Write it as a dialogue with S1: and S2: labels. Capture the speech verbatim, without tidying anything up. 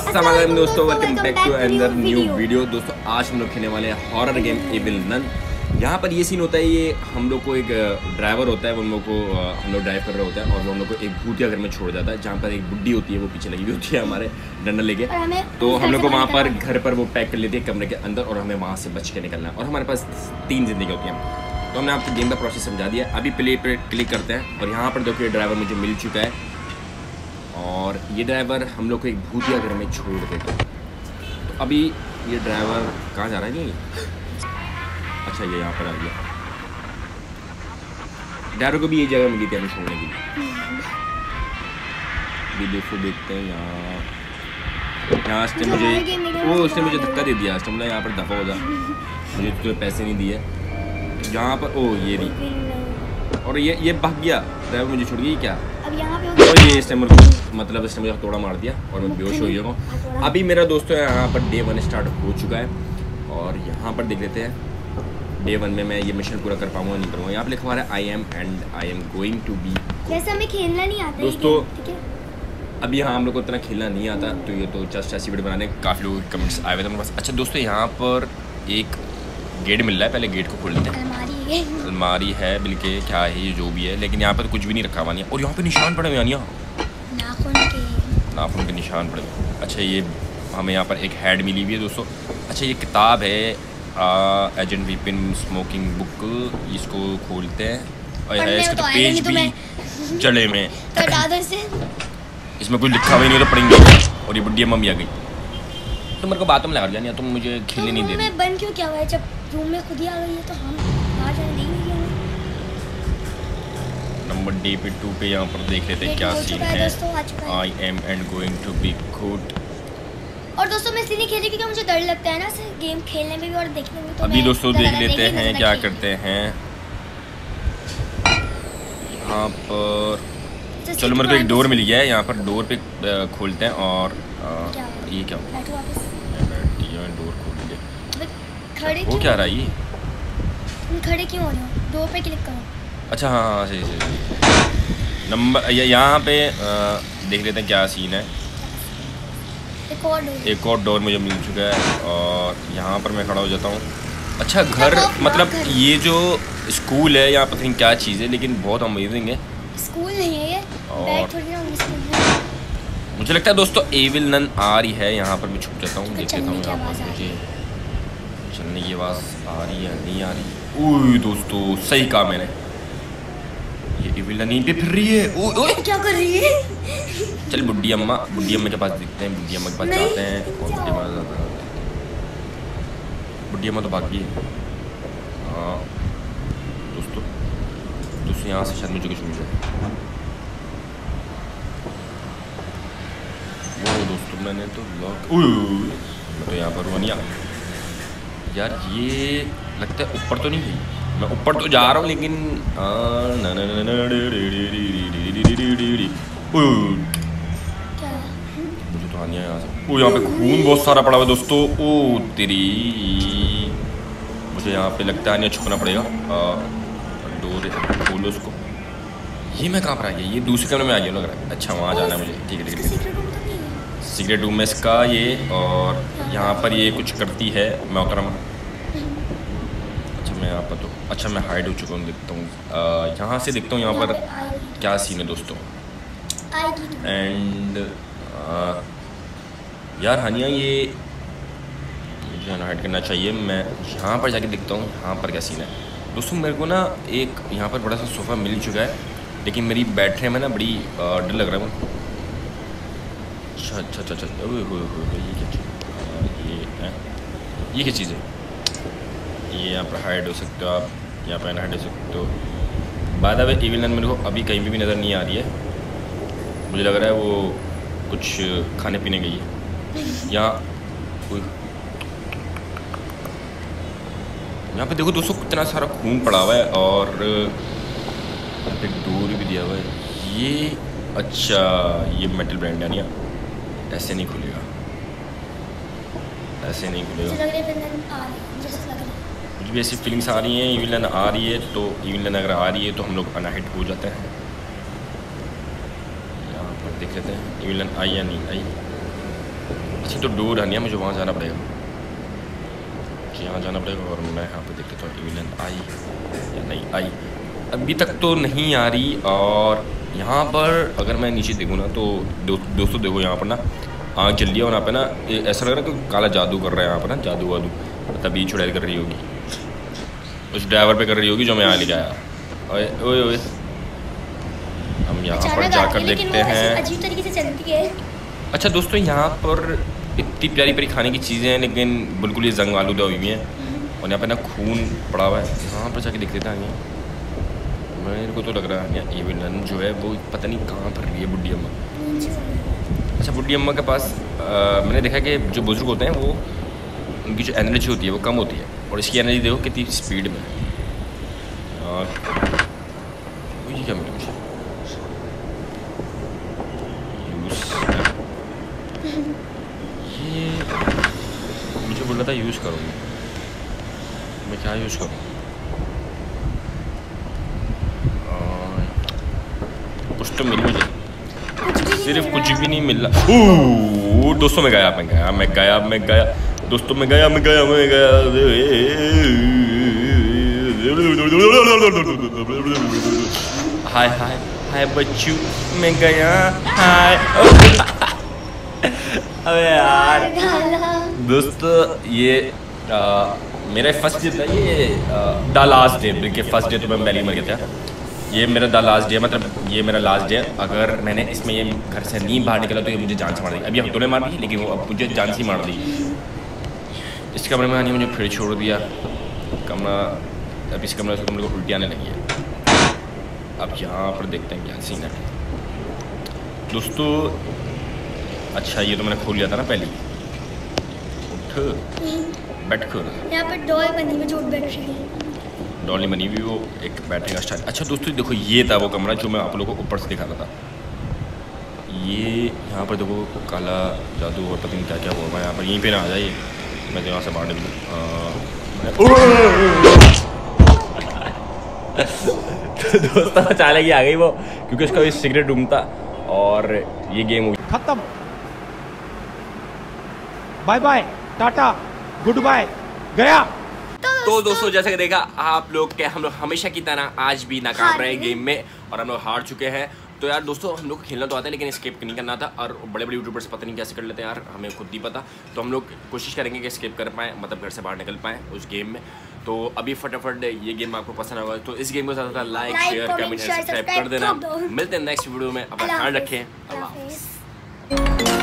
S1: अस्सलाम वालेकुम दोस्तों, welcome back to another new video. दोस्तों आज हम लोग खेलने वाले हैं हॉरर गेम एविल नन। यहाँ पर ये सीन होता है, ये हम लोग को एक ड्राइवर होता है, वो हम लोग को हम लोग ड्राइव कर रहे होते हैं और वो हम लोग को एक भूतिया घर में छोड़ जाता है, जहाँ पर एक बुड्ढी होती है, वो पीछे लगी हुई होती है हमारे डंडा लेके। तो हम लोग को वहाँ पर घर पर वो पैक कर लेती है कमरे के अंदर और हमें वहाँ से बच के निकलना है। और हमारे पास तीन जिंदगी होती हैं। तो हमने आपको गेम का प्रोसेस समझा दिया। अभी प्ले पर क्लिक करते हैं और यहाँ पर देखिए ड्राइवर मुझे मिल चुका है और ये ड्राइवर हम लोग को एक भूतिया घर में छोड़ देता है। तो अभी ये ड्राइवर कहाँ जा रहा है? नहीं, अच्छा ये यहाँ पर आ गया। ड्राइवर को भी ये जगह मिली थी हमें छोड़ने के लिए। अभी देखो देखते हैं यहाँ यहाँ उसने मुझे वो उसने मुझे धक्का दे दिया। उसने बोला यहाँ पर दफ़ा हो जा, मुझे तो पैसे नहीं दिए। यहाँ पर ओ ये नहीं, और ये ये भाग गया ड्राइवर, मुझे छोड़ गई क्या? अब यहाँ पे तो ये इस टाइम मतलब इस टाइम मुझे थोड़ा मार दिया और मैं बेहोश हो गया हूँ। अभी मेरा दोस्तों यहाँ पर डे वन स्टार्ट हो चुका है और यहाँ पर देख लेते हैं डे वन में मैं ये मिशन पूरा कर पाऊँगा नहीं करूँगा। यहाँ पे लिखा हुआ है I am and I am going to be.
S2: जैसे हमें खेलना नहीं आता
S1: दोस्तों, अभी यहाँ हम लोग को इतना खेलना नहीं आता, तो ये तो जस्ट ऐसी वीडियो बनाने काफ़ी लोगों के कमेंट्स आए हुए थे मेरे पास। अच्छा दोस्तों, यहाँ पर एक गेट मिल रहा है, पहले गेट को खोल लेते हैं। अलमारी है बल्कि क्या है ये जो भी है, लेकिन यहाँ पर कुछ भी नहीं रखा हुआ नहीं है। और यहाँ पे निशान पड़े हुए हैं,
S2: नाखून के
S1: नाखून के निशान पड़े हुए। अच्छा ये हमें यहाँ पर एक हेड मिली हुई है दोस्तों। अच्छा ये किताब है एजेंट विपिन स्मोकिंग बुक, इसको खोलते हैं और है इसके तो पेज भी जड़े में इसमें कुछ लिखा हुआ नहीं तो पढ़ेंगे। और ये बुढ़िया मम्मी आ गई, तो मेरे को बातों में लगा जानी, तुम मुझे खेलने नहीं दे रही।
S2: मैं बंद क्यों क्या हुआ है? जब रूम में खुद ही आ गई है तो हम बाहर जाने देंगे।
S1: नंबर डे पे टू पे यहाँ पर देख लेते हैं क्या सीन है। I am and going to be good.
S2: और दोस्तों मैं इसलिए नहीं खेलती क्योंकि मुझे डर लगता है ना गेम खेलने में भी और देखने में। तो
S1: अभी दोस्तों देख लेते हैं क्या करते हैं यहाँ पर। चलो मेरे को एक डोर मिल गया है, यहाँ पर डोर पे खोलते हैं और आ, ये क्या डोर खोल लिया। वो क्या रहा है ये?
S2: तुम खड़े क्यों हो रहे हो? डोर पे क्लिक करो।
S1: अच्छा हाँ हाँ सही सही नंबर यहाँ पे आ, देख लेते हैं क्या सीन है।
S2: एक और डोर
S1: एक और डोर मुझे मिल चुका है और यहाँ पर मैं खड़ा हो जाता हूँ। अच्छा घर मतलब ये जो स्कूल है यहाँ पर कहीं क्या चीज़ है, लेकिन बहुत अमेजिंग है।
S2: स्कूल नहीं है ये,
S1: और
S2: थोड़ी ना स्कूल है।
S1: मुझे लगता है दोस्तों एविल नन आ रही है। यहाँ पर मैं छुप जाता हूँ, देख लेता हूँ यहाँ पर मुझे चलने की आवाज़ आ रही है नहीं आ रही। ओह दोस्तों सही कहा मैंने, ये एविल नन यहीं पे फिर रही है। ओह ओह
S2: क्या कर रही है?
S1: चल बुड्ढी अम्मा, बुड्ढी अम्मा के पास देखते हैं। बुड्ढी अम्मा के पास जाते हैं और बुड्ढी अम्मा जाते हैं। बुड्ढी अम्मा तो भाग गई है। हाँ दोस्तों दोस्तों यहाँ से शायद मुझे कुछ मिल जाए। वो दोस्तों मैंने तो लॉक मैं तो यहाँ पर बनिया यार, ये लगता है ऊपर तो नहीं गई। मैं ऊपर तो जा रहा हूँ लेकिन मुझे तो आनी है यहाँ से। ओ यहाँ पे खून बहुत सारा पड़ा हुआ है दोस्तों। ओ तेरी, मुझे यहाँ पे लगता है नहीं छुपना पड़ेगा। डोर खोलो उसको। ये मैं कहाँ पर आ गया? ये दूसरे कमरे में आ गया लग रहा है। अच्छा वहाँ जाना है मुझे। ठीक है ठीक है, सीक्रेट रूम में इसका ये। और यहाँ पर ये कुछ करती है, मैं उतरा। अच्छा मैं यहाँ पर तो अच्छा मैं हाइड हो चुका हूँ, देखता हूँ यहाँ से देखता हूँ यहाँ पर क्या सीन है दोस्तों। एंड यार हानिया ये मुझे हाइड करना चाहिए। मैं यहाँ पर जाके देखता हूँ यहाँ पर क्या सीन है दोस्तों। मेरे को ना एक यहाँ पर बड़ा सा सोफ़ा मिल चुका है, लेकिन मेरी बैठने में ना बड़ी डर लग रहा है। अच्छा अच्छा अच्छा अच्छा ये क्या चीज़ ये है? ये क्या चीज़ है? ये यहाँ पर हाइड हो सकते हो आप, यहाँ पर हाइड हो सकते हो। By the way evil nun मेरे को अभी कहीं भी, भी नज़र नहीं आ रही है। मुझे लग रहा है वो कुछ खाने पीने गई है। यहाँ यहाँ पे देखो दोस्तों कितना सारा खून पड़ा हुआ है और यहाँ पे डोर भी दिया हुआ है। ये अच्छा ये मेटल ब्रांड है, नहीं ऐसे नहीं खुलेगा, ऐसे नहीं खुलेगा। मुझे भी ऐसी फीलिंग्स आ रही हैं। एविल नन आ रही है तो एविल नन अगर आ रही है तो हम लोग अनहिट हो जाते हैं। यहाँ पर देख लेते हैं एविल नन आई या नहीं आई। अच्छा तो डोर हनिया मुझे वहाँ जाना पड़ेगा, यहाँ जाना पड़ेगा। और मैं यहाँ पे देख लेता हूँ विलन आई या नहीं आई। अभी तक तो नहीं आ रही। और यहाँ पर अगर मैं नीचे देखूँ ना तो दो, दोस्तों देखो यहाँ पर ना आँख जल रही है और यहाँ पे ना ऐसा लग रहा है कि काला जादू कर रहा है यहाँ पर ना, जादू वादू। तभी चुड़ैल कर रही होगी, उस ड्राइवर पे कर रही होगी जो मैं यहाँ लेके आया। ओए ओए ओए हम यहाँ पर जाकर देखते हैं।
S2: अजीब तरीके से चलती है।
S1: अच्छा दोस्तों यहाँ पर इतनी प्यारी प्यारी खाने की चीज़ें हैं लेकिन बिल्कुल ये जंग आलूदा हुई हुई हैं और यहाँ पे ना खून पड़ा हुआ है। यहाँ पर जाके देख लेते हैं। मेरे को तो लग रहा है यहाँ ये विलन जो है वो पता नहीं कहाँ पर रही है, बुढ़ी अम्मा। अच्छा बुढ़ी अम्मा के पास आ, मैंने देखा कि जो बुजुर्ग होते हैं वो उनकी जो एनर्जी होती है वो कम होती है और इसकी एनर्जी देखो कितनी स्पीड में है। और ये क्या मिला मुझे, ये मुझे बोल रहा था यूज़ करूँगी, मैं क्या यूज़ करूँ? कुछ तो मिल मुझे, सिर्फ कुछ भी नहीं मिल रहा। ओह दोस्तों मैं गया मैं गया मैं गया मैं गया दोस्तों मैं गया मैं गया मैं गया हाय हाय हाय बच्चू मैं गया हाय। अबे यार दोस्तों ये आ, मेरा फर्स्ट डे था, ये द लास्ट डे, बल्कि फर्स्ट डे तो मैं पहले ही मर गया था। ये मेरा द लास्ट डे, मतलब ये मेरा लास्ट डे। अगर मैंने इसमें ये घर से नहीं बाहर निकला तो ये मुझे जान से मार दी। अभी हम दोनों मार दी लेकिन वो अब मुझे जान से मार दी। इस कमरे में आने मुझे फिर छोड़ दिया कमरा। अब इस कमरे से तुम लोग को उल्टी आने लगी है। अब यहाँ पर देखते हैं क्या सीन है दोस्तों। अच्छा ये तो मैंने खोल लिया था ना पहले। उठ बैठ कर,
S2: यहाँ पर डॉल बनी हुई जो बैठ रही है,
S1: डॉली बनी हुई वो एक बैठने का स्टाइल। अच्छा दोस्तों देखो ये था वो कमरा जो मैं आप लोगों को ऊपर से दिखा रहा था। ये यहाँ पर देखो काला जादू और पता नहीं क्या क्या होगा यहाँ पर। यहीं पे ना आ जाइए, मैं तो यहाँ से बाहर निकलूँ। तो दोस्तों अचानक ही आ गई वो, क्योंकि उसका भी सिगरेट रूम था और ये गेम हुई
S3: खत्म। Bye bye tata good bye गया।
S1: तो दोस्तों जैसे कि देखा आप लोग के हम लोग हमेशा की तरह आज भी नाकाम रहे गेम में और हम लोग हार चुके हैं। तो यार दोस्तों हम लोग खेलना तो आता है लेकिन स्केप नहीं करना था। और बड़े बड़े यूट्यूबर्स पता नहीं कैसे कर लेते हैं यार, हमें खुद नहीं पता। तो हम लोग कोशिश करेंगे कि स्केप कर पाएँ, मतलब घर से बाहर निकल पाएँ उस गेम में। तो अभी फटाफट ये गेम आपको पसंद होगा तो इस गेम को ज़्यादा लाइक शेयर कमेंट सब्सक्राइब कर देना। मिलते हैं नेक्स्ट वीडियो में, अपना ध्यान रखें। अल्लाह हाफ़िज़।